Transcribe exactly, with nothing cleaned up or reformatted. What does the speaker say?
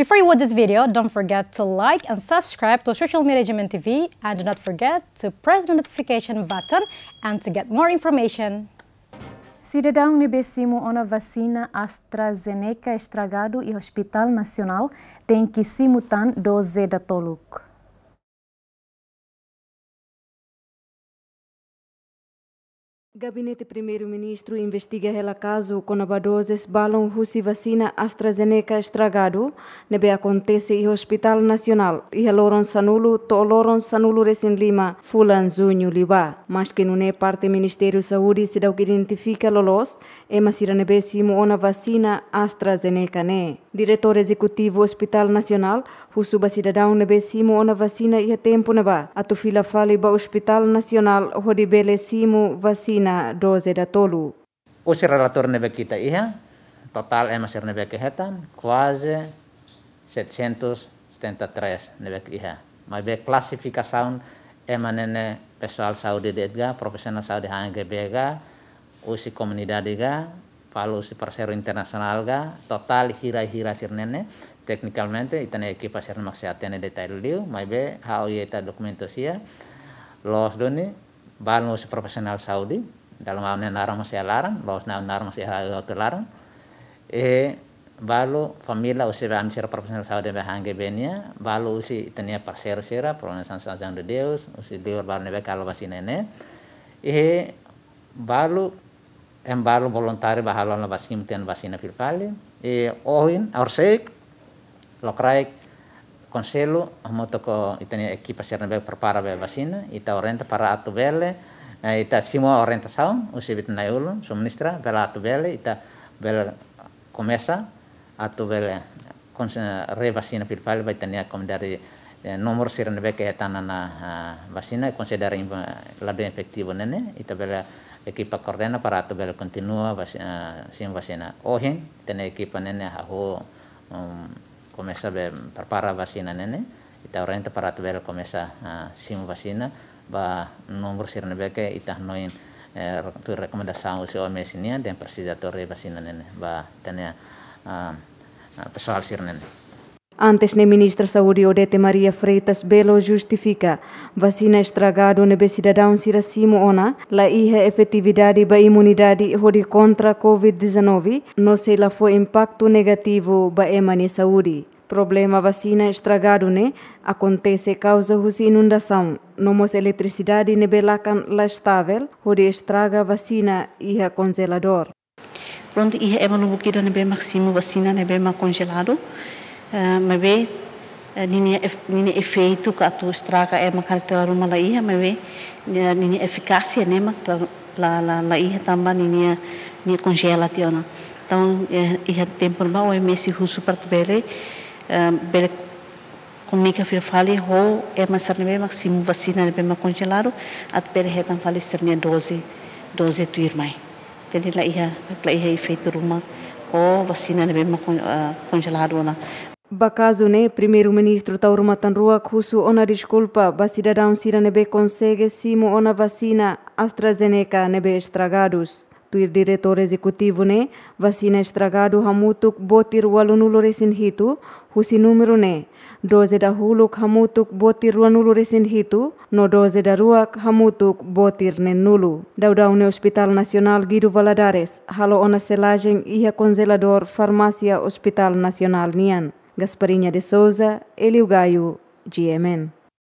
Before you watch this video, don't forget to like and subscribe to Social Media G M T V, and do not forget to press the notification button and to get more information. Sidadaun nebe simu ona vacina AstraZeneca estragado e Hospital Nacional tem que simutan dose da toluk. Gabinete Primeiro-Ministro investiga o caso com a doses balão russi vacina AstraZeneca estragado, nebe acontece em Hospital Nacional e a loron sanulo to loron sanulo resin lima fulan junho liba, mas que não é parte do Ministério Saúde se dá que identifica lolos é masira nebe simu ona vacina AstraZeneca ne. Diretor Ezekutivo Hospital Nacional husu ba Sidadaun nebe simu ona vacina e tempo neba atu fila fali ba Hospital Nacional hodi bele simu vacina dose da tolu. O relator nebe kita iha, total é masir nebe kehetan, quase setecentos setenta e três nebe iha. Mas be classificação é manene pessoal saúde de edga, profissional saúde H N G V ga, usi comunidade ga, palu usi parceiro internacional ga, total hira-hira sirnene, tecnicamente itane equipa sirne maksiatene detail liu, mas be hao yeta dokumentasia, los doni, balu usi profissional saúde, dalam hal narang masih larang, los na narang masih auto larang, e balu família usi ba amsir profissional saúde ba H N G V nia, balu usi itania parceiro sira, pronunciação São de Deus, usi liur balu nebe kalau vacinene, e balu em balu voluntário ba halon vacina ten vacina filfali, e oin orsek lokrai konselo amotoko itania equipa sira nebe prepara ba vacina, ita orienta para atu bele, ita semua orientação, usi bitnai ulun, suministra bela atu bele, ita bela começa atu bele revacina filfali vai tania como dari nomor sira nebe ke tanana vacina considera lado efetivo nene, ita bela equipa coordena para atu bela continua vacina sim vacina. Ohin tene equipa nene haho começa be prepara vacina nene, ita orienta para atu bela começa sim vacina ba nomor sira nebe ke ita noin tu rekomendação usi O M S nia dan presidator vacina nene ba tania pessoal sira nene. Antes, a ministra Saúde Odete Maria Freitas Belo justifica vacina estragado nebe Sidadaun sira simu ona la iha efetividade ba imunidade hodi contra covid dezenove, no sei la foi impacto negativo ba emani saúde. Problema vacina estragado ne acontece causa husi inundação, nomos eletricidade nebe lakan la estável, hodi estraga vacina iha congelador. Pronto, iha ema lubukida nebe maximo vacina nebe ma congelado. Uh, mas vê nini nini efeito que a tua estraga é uma característica uma laia, mas vê nini eficácia né, mas la la laia também nini nini congela tiona. Então é tempo ba o emesi husu para bele bele comunica fio fale ho é mas sarnebe maximo vacina nebe ma congelado at bele hetan fale sernia dose dose tu irmai. Jadi laia laia efeito ruma o vacina nebe ma congelado na. Bakazo ne primeiro-ministro taurumatan ruak husu ona desculpa ba Sidadaun sira nebe consegue simu ona vacina AstraZeneca nebe estragados. Tuir diretor executivo ne vacina estragado hamutuk botir walunulo resin hitu husi número ne dose da huluk hamutuk botir wanulo resin hitu no dose da ruak hamutuk botir nen nulu. Daudau ne Hospital Nacional Guido Valadares halo ona selagem iha congelador farmácia Hospital Nacional nian. Gasparinha de Souza, Eliu Gaio, G M N.